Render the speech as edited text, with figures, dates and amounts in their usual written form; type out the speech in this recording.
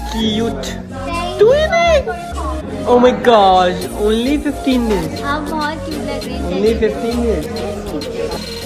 cute. Oh my gosh, only 15 minutes. आप बहुत cute लग रहे हैं. Only 15 minutes.